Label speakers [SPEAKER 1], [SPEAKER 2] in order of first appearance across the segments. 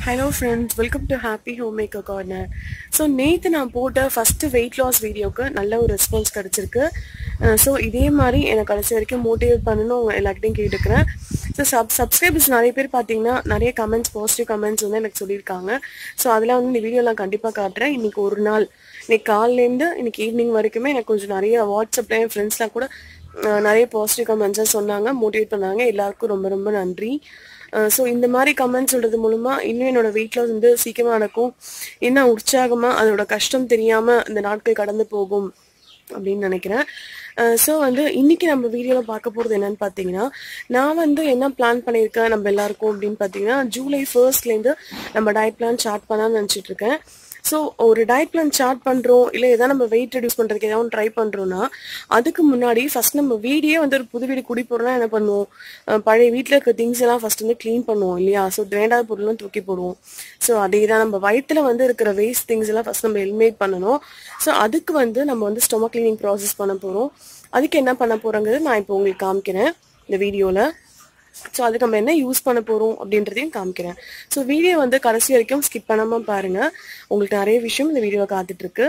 [SPEAKER 1] Hello friends, welcome to Happy Homemaker Corner. So நேத்து நான் போட்ட ஃபர்ஸ்ட் வெயிட் லாஸ் வீடியோக்கு நல்ல ஒரு ரெஸ்பான்ஸ் கிடைச்சிருக்கு. ஸோ இதே மாதிரி எனக்கு கடைசி வரைக்கும் மோட்டிவேட் பண்ணணும் உங்க எல்லார்கிட்டையும் கேட்டுக்கிறேன். ஸோ சப்ஸ்கிரைபர்ஸ் நிறைய பேர் பார்த்தீங்கன்னா நிறைய கமெண்ட்ஸ் பாசிட்டிவ் கமெண்ட்ஸ் வந்து எனக்கு சொல்லியிருக்காங்க. ஸோ அதில் வந்து இந்த வீடியோ நான் கண்டிப்பாக காட்டுறேன். இன்னைக்கு ஒரு நாள் இன்னைக்கு காலையிலேருந்து இன்னைக்கு ஈவினிங் வரைக்குமே எனக்கு கொஞ்சம் நிறைய வாட்ஸ்அப்பில் என் ஃப்ரெண்ட்ஸ்லாம் கூட நிறைய பாசிட்டிவ் கமெண்ட்ஸாக சொன்னாங்க, மோட்டிவேட் பண்ணாங்க. எல்லாருக்கும் ரொம்ப ரொம்ப நன்றி. ஸோ இந்த மாதிரி கமெண்ட் சொல்றது மூலமா இன்னும் என்னோட வெயிட் லாஸ் வந்து சீக்கிரமா நடக்கும், என்ன உற்சாகமா அதோட கஷ்டம் தெரியாம இந்த நாட்கள் கடந்து போகும் அப்படின்னு நினைக்கிறேன். ஸோ வந்து இன்னைக்கு நம்ம வீடியோவில் பார்க்க போகிறது என்னன்னு பார்த்தீங்கன்னா, நான் வந்து என்ன பிளான் பண்ணியிருக்கேன் நம்ம எல்லாருக்கும் அப்படின்னு பார்த்தீங்கன்னா, ஜூலை 1 நம்ம டயட் பிளான் ஸ்டார்ட் பண்ணலாம்னு நினச்சிட்டு இருக்கேன். ஸோ ஒரு டயட் பிளான் ஸ்டார்ட் பண்ணுறோம், இல்லை எதாவது நம்ம வெயிட் ரெடியூஸ் பண்ணுறதுக்கு ஏதாவது ட்ரை பண்ணுறோன்னா அதுக்கு முன்னாடி ஃபர்ஸ்ட் நம்ம வீடியே வந்து ஒரு புது வீடு குடி போகிறோம்னா என்ன பண்ணுவோம், பழைய வீட்டில் இருக்க திங்ஸ் எல்லாம் ஃபர்ஸ்ட் வந்து க்ளீன் பண்ணுவோம் இல்லையா? ஸோ வேண்டாத பொருளும் தூக்கி போடுவோம். ஸோ அதே தான் நம்ம வயிற்றுல வந்து இருக்கிற வேஸ்ட் திங்ஸ் எல்லாம் ஃபர்ஸ்ட் நம்ம எலிமினேட் பண்ணணும். ஸோ அதுக்கு வந்து நம்ம வந்து ஸ்டொமக் கிளீனிங் ப்ராசஸ் பண்ண போகிறோம். அதுக்கு என்ன பண்ண போகிறோங்கிறது நான் இப்போ உங்களுக்கு காமிக்கிறேன் இந்த வீடியோவில். ஸோ அதுக்கு நம்ம என்ன யூஸ் பண்ண போகிறோம் அப்படின்றதையும் காமிக்கிறேன். ஸோ வீடியோ வந்து கடைசி வரைக்கும் ஸ்கிப் பண்ணாமல் பாருங்கள், உங்களுக்கு நிறைய விஷயம் இந்த வீடியோவை காத்துட்ருக்கு.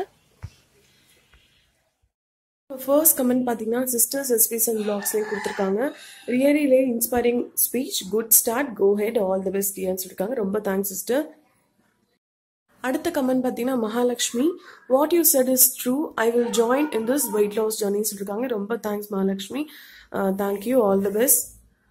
[SPEAKER 1] ஃபர்ஸ்ட் கமெண்ட் பார்த்தீங்கன்னா சிஸ்டர்ஸ் எஸ்பிஸ் அண்ட் பிளாக்ஸ்லேயும் கொடுத்துருக்காங்க. Really inspiring speech, good start, go ahead, all the best டியர்னு சொல்லியிருக்காங்க. ரொம்ப தேங்க்ஸ் சிஸ்டர். அடுத்த கமெண்ட் பார்த்தீங்கன்னா Mahalakshmi, what you said is true, I will join in this weight loss ஜர்னின்னு சொல்லியிருக்காங்க. ரொம்ப thanks Mahalakshmi, thank you, all the best.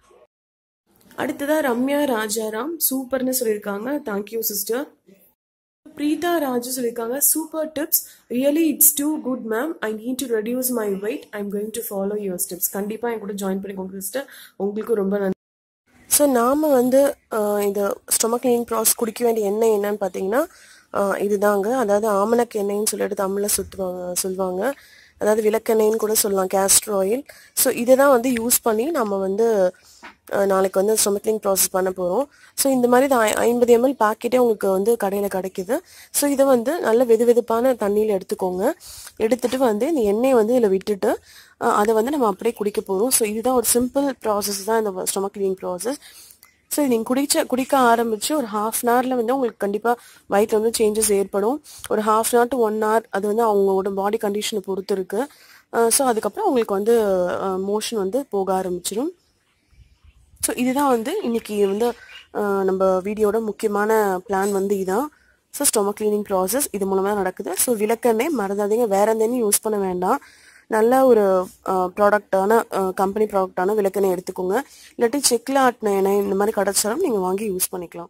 [SPEAKER 1] அடுத்ததா ரம்யா ராஜாராம் சூப்பர்னு சொல்லியிருக்காங்க. Thank you sister. பிரீதா ராஜு சொல்லியிருக்காங்க, super tips, really it's too good ma'am, I need to reduce my weight, I am going to follow your steps. கண்டிப்பாக என் கூட ஜாயின் பண்ணிக்கோங்க சிஸ்டர், உங்களுக்கு ரொம்ப நன்றி. ஸோ நாம் வந்து இந்த ஸ்டொமக் கிளீனிங் ப்ராசஸ் குடிக்க வேண்டிய எண்ணெய் என்னன்னு பார்த்தீங்கன்னா இதுதாங்க. அதாவது ஆமணக்கு எண்ணெய்ன்னு சொல்லிட்டு தமிழில் சொல்லுவாங்க, அதாவது விளக்கெண்ணெய்ன்னு கூட சொல்லலாம், கேஸ்டர் ஆயில். ஸோ இதை தான் வந்து யூஸ் பண்ணி நம்ம வந்து நாளைக்கு வந்து ஸ்டொமக் கிளீனிங் ப்ராசஸ் பண்ண போகிறோம். ஸோ இந்த மாதிரி 50 ml பாக்கெட்டே உங்களுக்கு வந்து கடையில் கிடைக்குது. ஸோ இதை வந்து நல்ல வெதுவெதுப்பான தண்ணியில் எடுத்துக்கோங்க. எடுத்துட்டு வந்து இந்த எண்ணெயை வந்து இதில் விட்டுட்டு அதை வந்து நம்ம அப்படியே குடிக்க போகிறோம். ஸோ இதுதான் ஒரு சிம்பிள் ப்ராசஸ் தான் இந்த ஸ்டொமக் கிளீனிங் ப்ராசஸ். ஸோ நீங்கள் குடிக்க ஆரம்பித்து ஒரு ½ வந்து உங்களுக்கு கண்டிப்பாக வயிற்றில் வந்து சேஞ்சஸ் ஏற்படும். ஒரு ½ to 1 hour அது வந்து அவங்களோட பாடி கண்டிஷனை பொறுத்து இருக்குது. ஸோ அதுக்கப்புறம் உங்களுக்கு வந்து மோஷன் வந்து போக ஆரம்பிச்சிடும். ஸோ இதுதான் வந்து இன்னைக்கு வந்து நம்ம வீடியோட முக்கியமான பிளான் வந்து இதான். ஸோ ஸ்டொமக் கிளீனிங் ப்ராசஸ் இது மூலமாக நடக்குது. ஸோ விளக்கெண்ணெய் மறந்தாதீங்க, வேற எண்ணெயும் யூஸ் பண்ண வேண்டாம். நல்ல ஒரு ப்ராடக்டான கம்பெனி ப்ராடக்டான விளக்கெண்ணெய் எடுத்துக்கோங்க. இல்லாட்டி செக்கில் ஆட்டின எண்ணெய் இந்த மாதிரி கிடச்சாலும் நீங்கள் வாங்கி யூஸ் பண்ணிக்கலாம்.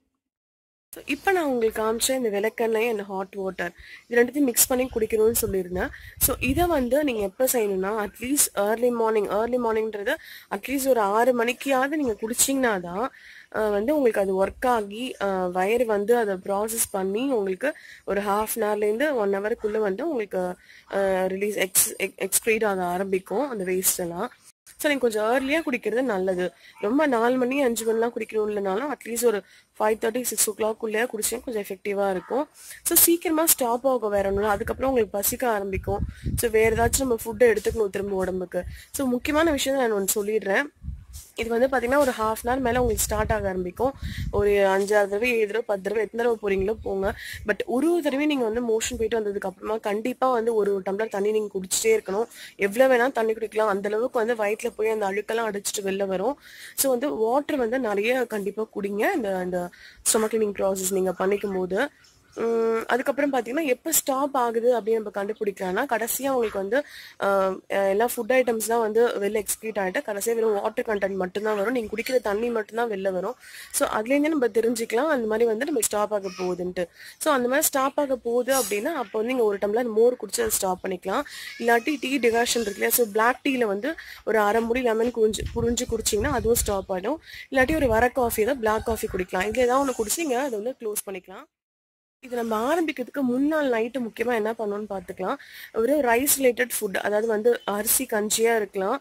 [SPEAKER 1] ஸோ இப்போ நான் உங்களுக்கு காமிச்சேன் இந்த விளக்கெண்ணெய் அண்ட் ஹாட் வாட்டர் இது ரெண்டுத்தையும் மிக்ஸ் பண்ணி குடிக்கணும்னு சொல்லியிருந்தேன். ஸோ இதை வந்து நீங்கள் எப்போ செய்யணும்னா அட்லீஸ்ட் ஏர்லி மார்னிங்ன்றது அட்லீஸ்ட் ஒரு 6 மணிக்காவது நீங்கள் குடிச்சிங்கன்னா தான் வந்து உங்களுக்கு அது ஒர்க் ஆகி வயிறு வந்து அதை ப்ராசஸ் பண்ணி உங்களுக்கு ஒரு ½ hourலேருந்து 1 hourக்குள்ளே வந்து உங்களுக்கு ரிலீஸ் எக்ஸ்க்ரீட் ஆக ஆரம்பிக்கும் அந்த வேஸ்ட் எல்லாம். ஸோ நீங்கள் கொஞ்சம் ஏர்லியாக குடிக்கிறது நல்லது. ரொம்ப 4 மணி 5 மணிலாம் குடிக்கணும் இல்லைனாலும் அட்லீஸ்ட் ஒரு 5:30 6 o'clock குடிச்சா கொஞ்சம் எஃபெக்டிவாக இருக்கும். ஸோ சீக்கிரமாக ஸ்டாப் ஆக வேற ஒன்றும், அதுக்கப்புறம் உங்களுக்கு பசிக்க ஆரம்பிக்கும். ஸோ வேறு ஏதாச்சும் நம்ம ஃபுட்டை எடுத்துக்கணும் திரும்ப உடம்புக்கு. ஸோ முக்கியமான விஷயம் நான் ஒன்று சொல்லிடுறேன். இது வந்து பார்த்தீங்கன்னா ஒரு ½ hour மேலே உங்களுக்கு ஸ்டார்ட் ஆக ஆரம்பிக்கும். ஒரு 5 தடவை 7 தடவை 10 தடவை எத்தனை தடவை போகிறீங்களோ போங்க. பட் ஒரு தடவை நீங்கள் வந்து மோஷன் போயிட்டு வந்ததுக்கு அப்புறமா கண்டிப்பாக வந்து ஒரு டம்ளர் தண்ணி நீங்கள் குடிச்சிட்டே இருக்கணும். எவ்வளோ வேணாலும் தண்ணி குடிக்கலாம், அந்தளவுக்கு வந்து வயிற்றில் போய் அந்த அழுக்கெல்லாம் அடிச்சுட்டு வெளில வரும். ஸோ வந்து வாட்டர் வந்து நிறைய கண்டிப்பாக குடிங்க இந்த ஸ்டொமக் கிளீனிங் ப்ராசஸ் நீங்கள் பண்ணிக்கும் போது. அதுக்கப்புறம் பார்த்தீங்கன்னா எப்போ ஸ்டாப் ஆகுது அப்படின்னு நம்ம கண்டுபிடிக்கலாம்னா கடைசியாக உங்களுக்கு வந்து எல்லா ஃபுட் ஐட்டம்ஸ்லாம் வந்து வெளில எக்ஸ்க்ரீட் ஆகிட்டு கடைசியாக வெறும் வாட்டர் கண்டென்ட் மட்டும்தான் வரும், நீங்கள் குடிக்கிற தண்ணி மட்டும்தான் வெளில வரும். ஸோ அதுலேருந்தே நம்ம தெரிஞ்சுக்கலாம் அந்த மாதிரி வந்து நம்ம ஸ்டாப் ஆக போகுதுன்ட்டு. ஸோ அந்த மாதிரி ஸ்டாப் ஆக போகுது அப்படின்னா அப்போ வந்து நீங்கள் ஒரு டம்ளர் மோர் குடிச்சு அதை ஸ்டாப் பண்ணிக்கலாம். இல்லாட்டி டீ டிகாஷன் இருக்கு இல்லையா, ஸோ பிளாக் டீயில் வந்து ஒரு அரை மூடி லெமன் புரிஞ்சு குடிச்சிங்கன்னா அதுவும் ஸ்டாப் ஆகிடும். இல்லாட்டி ஒரு வர காஃபி தான் பிளாக் காஃபி குடிக்கலாம். இதில் ஏதாவது ஒன்று குடிச்சிங்க அதை வந்து க்ளோஸ் பண்ணிக்கலாம். இது நம்ம ஆரம்பிக்கிறதுக்கு முன்னாள் நைட்டு முக்கியமாக என்ன பண்ணணும்னு பார்த்துக்கலாம். ஒரு ரைஸ் ரிலேட்டட் ஃபுட், அதாவது வந்து அரிசி கஞ்சியாக இருக்கலாம்,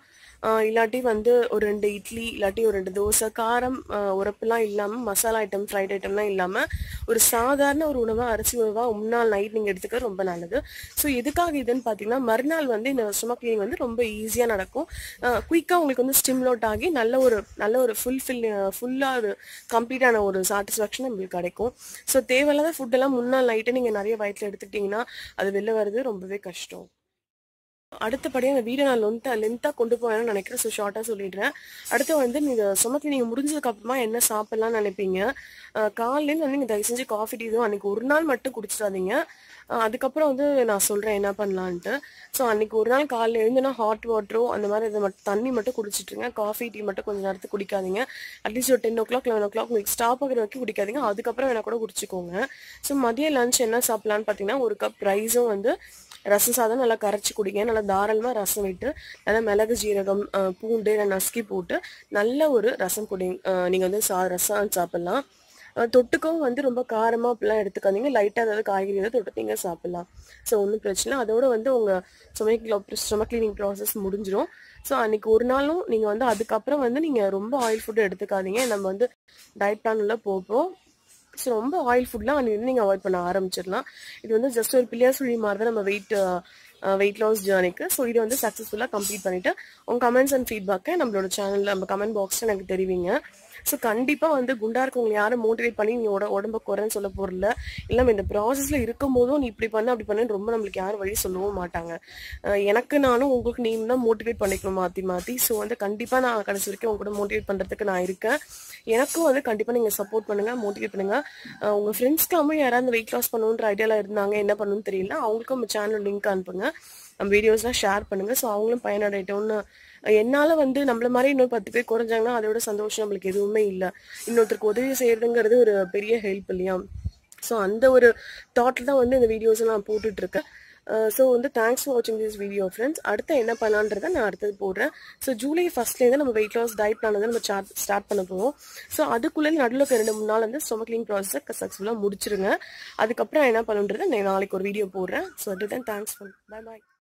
[SPEAKER 1] இல்லாட்டி வந்து ஒரு 2 இட்லி இல்லாட்டி ஒரு 2 தோசை காரம் உரப்புலாம் இல்லாமல் மசாலா ஐட்டம் ஃப்ரைட் ஐட்டம்லாம் இல்லாமல் ஒரு சாதாரண ஒரு உணவாக அரிசி உணவாக முன்னாள் நைட் நீங்கள் எடுத்துக்க ரொம்ப நல்லது. ஸோ எதுக்காக இதுன்னு பார்த்தீங்கன்னா மறுநாள் வந்து இந்த ஸ்டொமக் கிளீனிங் வந்து ரொம்ப ஈஸியாக நடக்கும். குயிக்காக உங்களுக்கு வந்து ஸ்டிம்லோட் ஆகி நல்ல ஒரு ஃபுல்லாக ஒரு கம்ப்ளீட்டான ஒரு சாட்டிஸ்ஃபேக்ஷன் உங்களுக்கு கிடைக்கும். ஸோ தேவையில்லாத ஃபுட்டெல்லாம் முன்னாள் நைட்டு நீங்கள் நிறைய வயிற்றில் எடுத்துக்கிட்டிங்கன்னா அது வெளில வர்றது ரொம்பவே கஷ்டம். அடுத்தபடியாக அந்த வீடியோ நான் லென்த்தாக கொண்டு போவேன்னு நினைக்கிறேன். ஸோ ஷார்ட்டாக சொல்லிடுறேன். அடுத்து வந்து நீங்கள் சுமத்தி நீங்கள் முடிஞ்சதுக்கப்புறமா என்ன சாப்பிட்லான்னு நினைப்பீங்க. காலையிலேருந்து வந்து நீங்கள் தயவு செஞ்சு காஃபி டீ இதுவும் அன்றைக்கி ஒரு நாள் மட்டும் குடிச்சிடாதீங்க. அதுக்கப்புறம் வந்து நான் சொல்கிறேன் என்ன பண்ணலான்ட்டு. ஸோ அன்றைக்கி ஒரு நாள் காலையில் எழுந்துனா ஹாட் வாட்டரோ அந்த மாதிரி இதை தண்ணி மட்டும் குடிச்சிட்ருங்க. காஃபி டீ மட்டும் கொஞ்சம் நேரத்துக்கு குடிக்காதீங்க. அட்லீஸ்ட் ஒரு 10 o'clock 11 o'clock உங்களுக்கு ஸ்டாப் ஆகிற வரைக்கும் குடிக்காதீங்க. அதுக்கப்புறம் வேணால் கூட குடிச்சிக்கோங்க. ஸோ மதியம் லஞ்ச் என்ன சாப்பிட்லான்னு பார்த்தீங்கன்னா ஒரு கப் ரைஸும் வந்து ரசம் சாதம் நல்லா கரைச்சி குடிங்க. நல்லா தாராளமாக ரசம் விட்டு நல்லா மிளகு ஜீரகம் பூண்டு நசுக்கி போட்டு நல்ல ஒரு ரசம் குடி. நீங்கள் வந்து ரசம் சாப்பிட்லாம். தொட்டுக்கவும் வந்து ரொம்ப காரமாக அப்படிலாம் எடுத்துக்காதீங்க. லைட்டாக ஏதாவது காய்கறி ஏதாவது தொட்டு நீங்கள் சாப்பிட்லாம். ஸோ ஒன்றும் பிரச்சனை. அதோட வந்து உங்கள் ஸ்டொமக் கிளீனிங் ப்ராசஸ் முடிஞ்சிடும். ஸோ அன்றைக்கி ஒரு நாளும் நீங்கள் வந்து அதுக்கப்புறம் வந்து நீங்கள் ரொம்ப ஆயில் ஃபுட்டு எடுத்துக்காதீங்க. நம்ம வந்து டயட் பிளான் உள்ள போப்போம். ஸோ ரொம்ப ஆயில் ஃபுட்லாம் அன்றைக்கி நீங்கள் அவாய்ட் பண்ண ஆரம்பிச்சிடலாம். இது வந்து ஜஸ்ட் ஒரு பிள்ளையார் சொல்லி மாதிரி தான் நம்ம வெயிட் லாஸ் ஜேர்னிக்கு. ஸோ இதை வந்து சக்ஸஸ்ஃபுல்லாக கம்ப்ளீட் பண்ணிவிட்டு உங்கள் கமெண்ட்ஸ் அண்ட் ஃபீட்பேக்கை நம்மளோட சேனலில் நம்ம கமெண்ட் பாக்ஸில் எனக்கு தெரிவிங்க. ஸோ கண்டிப்பாக வந்து குண்டா இருக்கவங்களை யாரும் மோட்டிவேட் பண்ணி நீ உடம்ப குறைன்னு சொல்ல போகிறல. இல்லை இந்த ப்ராசஸில் இருக்கும் போதும் நீ இப்படி பண்ண அப்படி பண்ணு ரொம்ப நம்மளுக்கு யாரும் வழி சொல்லவும் மாட்டாங்க. எனக்கு நானும் உங்களுக்கு நீங்களும் தான் மோட்டிவேட் பண்ணிக்கணும் மாற்றி. ஸோ வந்து கண்டிப்பாக நான் கடைசி வரைக்கும் உங்க கூட மோட்டிவேட் பண்ணுறதுக்கு நான் இருக்கேன். எனக்கும் வந்து கண்டிப்பாக நீங்கள் சப்போர்ட் பண்ணுங்கள், மோட்டிவேட் பண்ணுங்கள். உங்கள் ஃப்ரெண்ட்ஸ்க்காமல் யாராவது வெயிட் லாஸ் பண்ணணுன்ற ஐடியாவில் இருந்தாங்க, என்ன பண்ணணும்னு தெரியல, அவங்களுக்கும் நம்ம சேனல் லிங்க் அனுப்புங்க. நம்ம வீடியோஸ்லாம் ஷேர் பண்ணுங்கள். ஸோ அவங்களும் பயனடையட்டும்னு. என்னால் வந்து நம்மள மாதிரி இன்னொரு 10 பேர் குறைஞ்சாங்கன்னா அதோட சந்தோஷம் நம்மளுக்கு எதுவுமே இல்லை. இன்னொருத்தருக்கு உதவி செய்யறதுங்கிறது ஒரு பெரிய ஹெல்ப் இல்லையா? ஸோ அந்த ஒரு தாட்டில் தான் வந்து இந்த வீடியோஸை நான் போட்டுட்ருக்கேன். ஸோ வந்து தேங்க்ஸ் ஃபார் வாட்சிங் திஸ் வீடியோ ஃப்ரெண்ட்ஸ். அடுத்து என்ன பண்ணலான்றதை நான் அடுத்தது போடுறேன். ஸோ ஜூலை 1 நம்ம வெயிட் லாஸ் டயட் பிளான் வந்து நம்ம ஸ்டார்ட் பண்ண போகிறோம். ஸோ அதுக்குள்ளே நடுவில் 2-3 நாள் வந்து ஸ்டொமக் கிளீனிஙங் ப்ராசஸை சக்ஸஸ்ஃபுல்லாக முடிச்சிருங்க. அதுக்கப்புறம் என்ன பண்ணுன்றதை நான் நாளைக்கு ஒரு வீடியோ போடுறேன். ஸோ அதுதான் தேங்க்ஸ் ஃபார் பை.